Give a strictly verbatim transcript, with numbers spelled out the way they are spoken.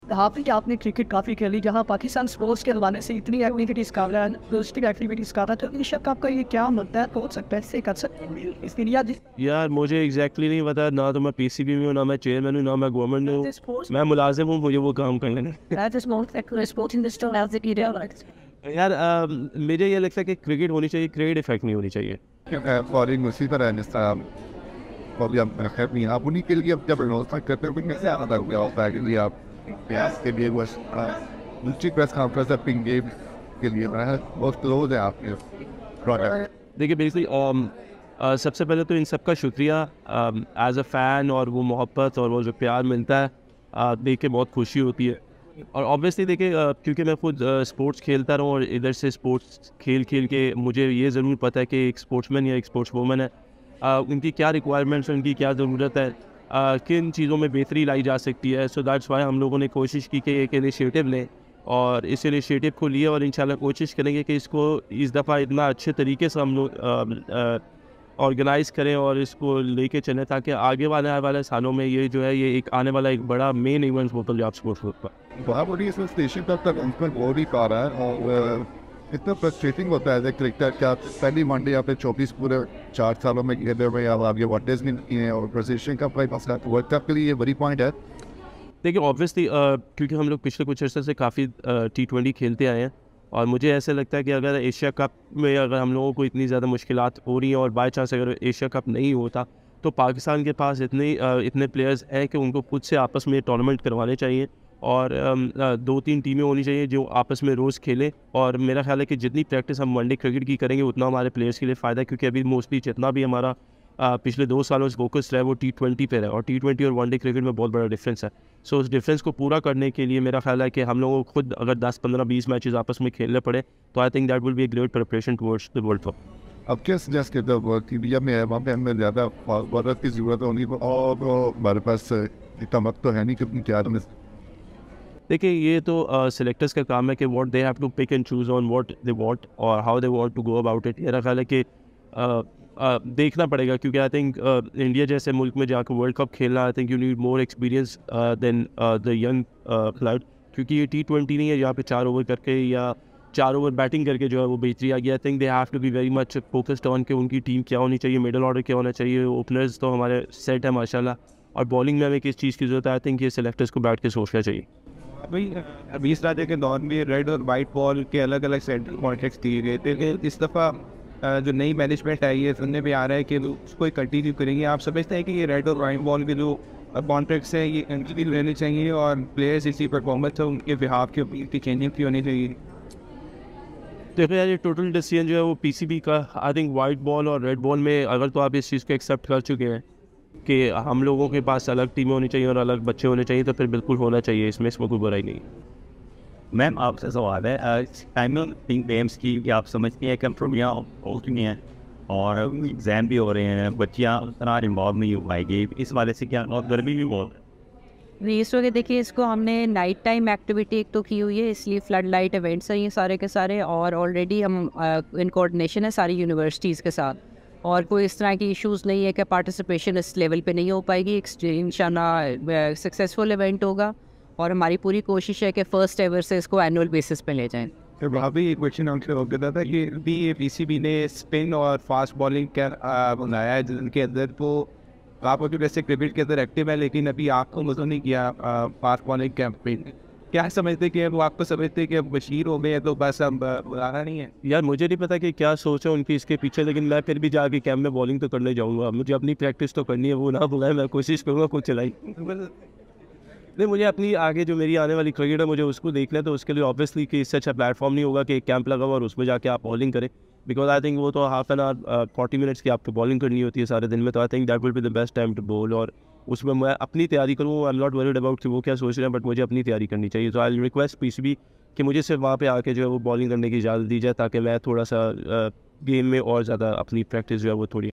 कहा कि आपने क्रिकेट काफ़ी खेली, जहाँ पाकिस्तान स्पोर्ट्स के हवाले से इतनी एक्टिविटीज़ कर रहा है, डोमेस्टिक एक्टिविटीज़ कर रहा है, तो बेशक आपका ये क्या मुद्दा है, हो सकता है इससे कर सकते हैं इसके लिए आज यार मुझे एग्जैक्टली नहीं पता, ना तो मैं पीसीबी में हूँ, ना मैं चेयरमैन हूँ, ना मैं गवर्नमेंट में हूँ। स्पोर्ट्स मैं मुलाजिम हूँ, मुझे वो काम करने दें। As sports sports industry as it realize यार अ, मुझे ये लगता है कि क्रिकेट होनी चाहिए, क्रिकेट इफेक्ट नहीं होनी चाहिए। फॉरिन उसी तरह है जिस तरह कभी आप खैर नहीं आप उन्हीं के लिए अब जब व्यवस्था करते हो कैसे आता हुआ होता है कि लिए आप प्यास के लिए बस दूसरी प्रेस कॉन्फ्रेंस पिंग गेम के लिए मैं बहुत क्लोज है आपके प्रोडक्ट। देखिए बेसिकली सबसे पहले तो इन सब का शुक्रिया एज अ फ़ैन, और वो मोहब्बत और वो जो प्यार मिलता है uh, देख के बहुत खुशी होती है। और ऑब्वियसली देखिए uh, क्योंकि मैं खुद स्पोर्ट्स uh, खेलता रहा हूँ, और इधर से स्पोर्ट्स खेल खेल के मुझे ये ज़रूर पता है कि एक स्पोर्ट्समैन या एक स्पोर्ट्स वूमन है, uh, उनकी क्या रिक्वायरमेंट्स हैं, उनकी क्या ज़रूरत है, uh, किन चीज़ों में बेहतरी लाई जा सकती है। सो दैट्स वाई हम लोगों ने कोशिश की कि एक इनिशिएटिव लें, और इस इनिशिएटिव को लिए, और इंशाल्लाह कोशिश करेंगे कि इसको इस दफ़ा इतना अच्छे तरीके से हम लोग ऑर्गेनाइज़ करें और इसको लेके चलें, ताकि आगे वाले आने वाले सालों में ये जो है ये एक आने वाला एक बड़ा मेन इवेंट हो पंजाब स्पोर्ट्स ग्रुप का। बहुत बड़ी इसमें स्टेशन तक तक अंकल हो नहीं पा रहा है और इतना फ्रस्ट्रेटिंग होता है एज ए क्रिकेटर कि आप पहली वनडे आपने चौबीस पूरे चार सालों में खेले हुए अब आप ये वनडेज नहीं किए हैं और पोजीशन का कोई मसला वर्ल्ड कप के लिए ये बड़ी पॉइंट है। देखिए ऑब्वियसली क्योंकि हम लोग पिछले कुछ अर्से से काफ़ी टी ट्वेंटी खेलते आए हैं, और मुझे ऐसे लगता है कि अगर एशिया कप में अगर हम लोगों को इतनी ज़्यादा मुश्किलात हो रही हैं, और बाई चांस अगर एशिया कप नहीं होता, तो पाकिस्तान के पास इतने अ, इतने प्लेयर्स हैं कि उनको खुद से आपस में टूर्नामेंट करवाने चाहिए, और अम, अ, दो तीन टीमें होनी चाहिए जो आपस में रोज़ खेलें। और मेरा ख्याल है कि जितनी प्रैक्टिस हम वनडे क्रिकेट की करेंगे उतना हमारे प्लेयर्स के लिए फ़ायदा है, क्योंकि अभी मोस्टली जितना भी हमारा अ, पिछले दो सालों से फोकस रहा है वो टी ट्वेंटी पर है, और टी ट्वेंटी और वनडे क्रिकेट में बहुत बड़ा डिफरेंस है। सो उस डिफरेंस को पूरा करने के लिए मेरा ख्याल है कि हम लोगों को खुद अगर दस पंद्रह बीस मैचेस आपस में खेलने पड़े, तो I think that will be a great preparation towards the World Cup. अब क्या सजेस्ट करते हो कि इंडिया में है वहाँ पे हमें ज़्यादा मदद की ज़रूरत होगी और हमारे पास इतना वक्त तो है नहीं कि अपनी तैयार में। देखिए ये तो सिलेक्टर्स uh, का काम है कि what they have to pick and choose on what they want और how they want to go about it. मेरा ख्याल है कि uh, uh, देखना पड़ेगा, क्योंकि आई थिंक इंडिया जैसे मुल्क में जाकर वर्ल्ड कप खेलना, I think you need more experience then the young player, क्योंकि ये टी ट्वेंटी नहीं है जहाँ पे चार ओवर करके या चार ओवर बैटिंग करके जो है वो बेहतरी आ गई। I think they have to be very much focused on कि उनकी टीम क्या होनी चाहिए, मिडल ऑर्डर क्या होना चाहिए, ओपनर्स तो हमारे सेट है माशाल्लाह, और बॉलिंग में हमें किस चीज़ की ज़रूरत है, आई थिंक ये सिलेक्टर्स को बैठ के सोचना चाहिए। अभी अभी इस राज्य के दौर में रेड और वाइट बॉल के अलग अलग सेंट्रल कॉन्ट्रैक्ट्स दिए गए थे। इस दफ़ा जो नई मैनेजमेंट आई है सुनने में आ रहा है कि उसको कंटिन्यू करेंगे। आप समझते हैं कि ये रेड और वाइट बॉल के जो कॉन्ट्रैक्ट्स हैं ये कंटिन्यू रहने चाहिए और प्लेयर्स इसी परफॉर्मेंस है उनके बिहाफ के ऊपर चेंजिंग की होनी चाहिए? देखो यार ये टोटल डिसीजन जो है वो पीसीबी का, आई थिंक वाइट बॉल और रेड बॉल में अगर तो आप इस चीज़ को एक्सेप्ट कर चुके हैं कि हम लोगों के पास अलग टीमें होनी चाहिए और अलग बच्चे होने चाहिए, तो फिर बिल्कुल होना चाहिए, इसमें इसमें कोई बुराई नहीं। मैम आपसे सवाल है टाइमिंग गेम्स की कि आप समझती हैं कि प्रोग्राम हो चुकी हैं और एग्ज़ाम भी हो रहे हैं, बच्चियाँ उतना इन्वॉल्व नहीं हो पाएगी, इस वाले से क्या और गर्मी भी बहुत है? रेस वगैरह देखिए इसको हमने नाइट टाइम एक्टिविटी एक तो की हुई है, इसलिए फ्लड लाइट इवेंट्स हैं ये सारे के सारे, और ऑलरेडी हम इन कोऑर्डिनेशन है सारी यूनिवर्सिटीज़ के साथ, और कोई इस तरह की इश्यूज़ नहीं है कि पार्टिसिपेशन इस लेवल पे नहीं हो पाएगी। इंशाल्लाह सक्सेसफुल इवेंट होगा, और हमारी पूरी कोशिश है कि फ़र्स्ट एवर से इसको एनुअल बेसिस पे ले जाएं। फिर वहाँ भी एक क्वेश्चन हमसे हो गया था कि भी ये पीसीबी ने स्पिन और फास्ट बॉलिंग क्या बनाया है जिनके अंदर तो आप अभी वैसे क्रिकेट के अंदर एक्टिव है, लेकिन अभी आपको मज़ा नहीं किया फास्ट बॉलिंग कैंपेन। क्या समझते कि वो आपको समझते कि अब बशीर हो गए हैं तो बस अब बुलाना नहीं है? यार मुझे नहीं पता कि क्या सोच है उनकी इसके पीछे, लेकिन मैं फिर भी जाके कैंप में बॉलिंग तो करने जाऊँगा। मुझे अपनी प्रैक्टिस तो करनी है, वो ना बुलाए, मैं कोशिश करूँगा खुद चलाई। नहीं, मुझे अपनी आगे जो मेरी आने वाली क्रिकेट है मुझे उसको देखना है, तो उसके लिए ऑब्वियसली कि इससे अच्छा प्लेटफॉर्म नहीं होगा कि एक कैंप लगा हुआ और उसमें जाके आप बॉलिंग करें, बिकॉज आई थिंक वो तो half an hour forty minutes की आपको बॉलिंग करनी होती है सारे दिन में, तो I think that will be the best time to bowl, और उसमें मैं अपनी तैयारी करूँ। I am not worried about कि वो क्या सोच रहे हैं, बट मुझे अपनी तैयारी करनी चाहिए। तो आई रिक्वेस्ट पीसीबी कि मुझे सिर्फ वहाँ पे आके जो है वो बॉलिंग करने की इजाज़त दी जाए, ताकि मैं थोड़ा सा गेम में और ज़्यादा अपनी प्रैक्टिस जो है वो थोड़ी